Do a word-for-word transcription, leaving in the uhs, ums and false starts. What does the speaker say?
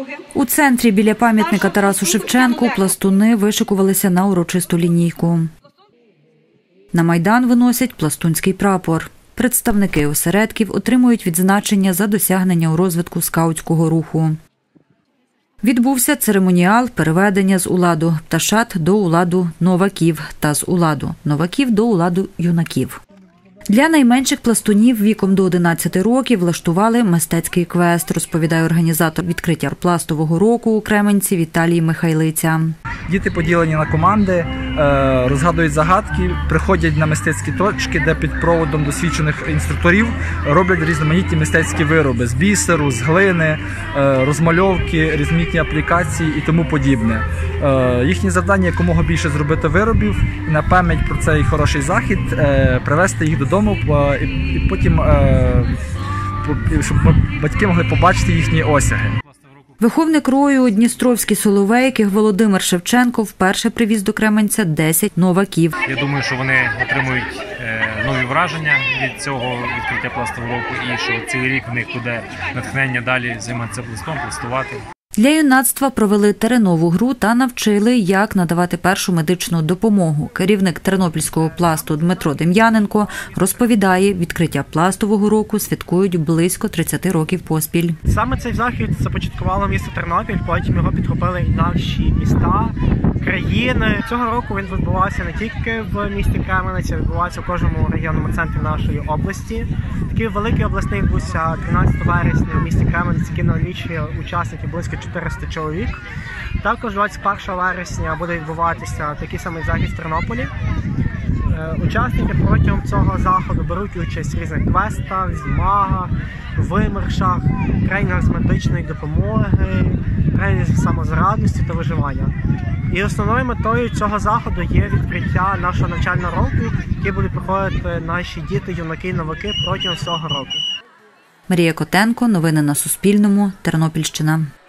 У центрі біля пам'ятника Тарасу Шевченку пластуни вишикувалися на урочисту лінійку. На Майдан виносять пластунський прапор. Представники осередків отримують відзначення за досягнення у розвитку скаутського руху. Відбувся церемоніал переведення з уладу пташат до уладу новаків та з уладу новаків до уладу юнаків. Для найменших пластунів віком до одинадцяти років влаштували мистецький квест, розповідає організатор відкриття пластового року у Кременці Віталій Михайлиця. Діти поділені на команди, розгадують загадки, приходять на мистецькі точки, де під проводом досвідчених інструкторів роблять різноманітні мистецькі вироби з бісеру, з глини, розмальовки, різноманітні аплікації і тому подібне. Їхнє завдання – якомога більше зробити виробів і на пам'ять про цей хороший захід привезти їх додому і потім, щоб батьки могли побачити їхні осяги. Виховник рою Дністровський Соловейки Володимир Шевченко вперше привіз до Кременця десять новаків. Я думаю, що вони отримують нові враження від цього відкриття пластового року і що цей рік в них буде натхнення далі займатися пластом, пластувати. Для юнацтва провели теренову гру та навчили, як надавати першу медичну допомогу. Керівник Тернопільського пласту Дмитро Дем'яненко розповідає, відкриття пластового року святкують близько тридцяти років поспіль. Саме цей захід започаткувало місто Тернопіль, потім його підхопили і наші міста, країни. Цього року він відбувався не тільки в місті Кременець, а відбувався в кожному регіонному центрі нашої області. Такий великий обласний відбувся тринадцятого вересня в місті Кременець, який налічує учасників близько чотириста чоловік. Також двадцять першого вересня буде відбуватися такий самий захід в Тернополі. Учасники протягом цього заходу беруть участь в різних квестах, змагах, вимершах, тренінгах з медичної допомоги, тренінгах з самозарадності та виживання. І основною метою цього заходу є відкриття нашого навчального року, який будуть проходити наші діти, юнаки і новаки протягом всього року. Марія Котенко, новини на Суспільному, Тернопільщина.